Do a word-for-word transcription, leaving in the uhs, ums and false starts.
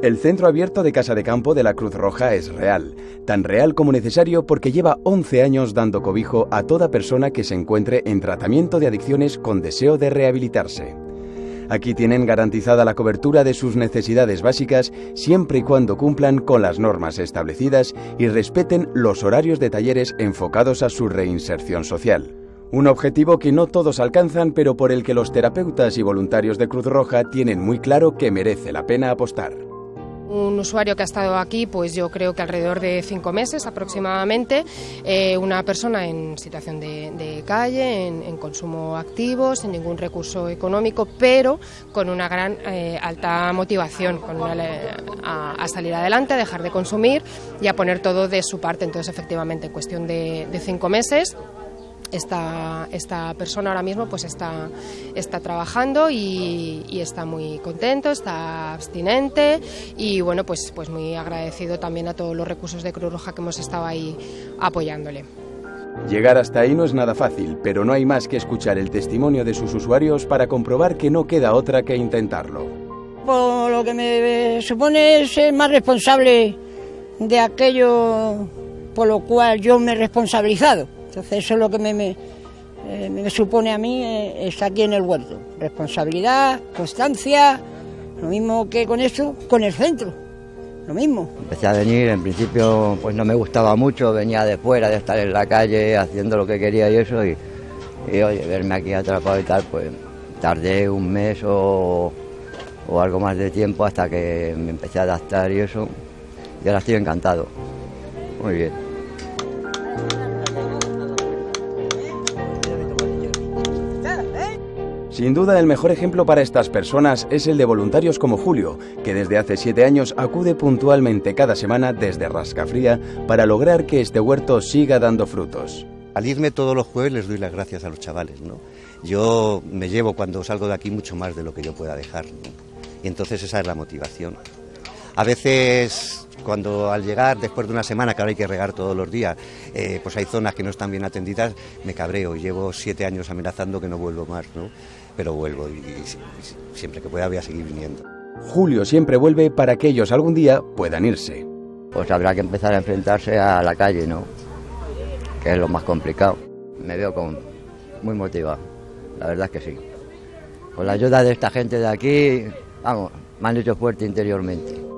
El centro abierto de Casa de Campo de la Cruz Roja es real, tan real como necesario porque lleva once años dando cobijo a toda persona que se encuentre en tratamiento de adicciones con deseo de rehabilitarse. Aquí tienen garantizada la cobertura de sus necesidades básicas siempre y cuando cumplan con las normas establecidas y respeten los horarios de talleres enfocados a su reinserción social. Un objetivo que no todos alcanzan, pero por el que los terapeutas y voluntarios de Cruz Roja tienen muy claro que merece la pena apostar. Un usuario que ha estado aquí, pues yo creo que alrededor de cinco meses aproximadamente, eh, una persona en situación de, de calle, en, en consumo activo, sin ningún recurso económico, pero con una gran eh, alta motivación con una, a, a salir adelante, a dejar de consumir y a poner todo de su parte. Entonces, efectivamente, en cuestión de, de cinco meses, Esta, esta persona ahora mismo pues está, está trabajando y, y está muy contento, está abstinente y bueno, pues, pues muy agradecido también a todos los recursos de Cruz Roja que hemos estado ahí apoyándole. Llegar hasta ahí no es nada fácil, pero no hay más que escuchar el testimonio de sus usuarios para comprobar que no queda otra que intentarlo. Por lo que me supone ser más responsable de aquello por lo cual yo me he responsabilizado. Entonces eso es lo que me, me, eh, me supone a mí eh, estar aquí en el huerto. Responsabilidad, constancia, lo mismo que con eso, con el centro, lo mismo. Empecé a venir, en principio pues no me gustaba mucho, venía de fuera, de estar en la calle haciendo lo que quería y eso, y, y oye, verme aquí atrapado y tal, pues tardé un mes o, o algo más de tiempo hasta que me empecé a adaptar y eso, y ahora estoy encantado, muy bien. Sin duda el mejor ejemplo para estas personas es el de voluntarios como Julio, que desde hace siete años acude puntualmente cada semana desde Rascafría para lograr que este huerto siga dando frutos. Al irme todos los jueves les doy las gracias a los chavales, ¿no? Yo me llevo cuando salgo de aquí mucho más de lo que yo pueda dejar, ¿no? Y entonces esa es la motivación. A veces, cuando al llegar, después de una semana, que ahora hay que regar todos los días, eh, pues hay zonas que no están bien atendidas, me cabreo. Llevo siete años amenazando que no vuelvo más, ¿no? Pero vuelvo y, y, y siempre que pueda voy a seguir viniendo. Julio siempre vuelve para que ellos algún día puedan irse. Pues habrá que empezar a enfrentarse a la calle, ¿no? Que es lo más complicado. Me veo con, muy motivado, la verdad es que sí. Con la ayuda de esta gente de aquí, vamos, me han hecho fuerte interiormente.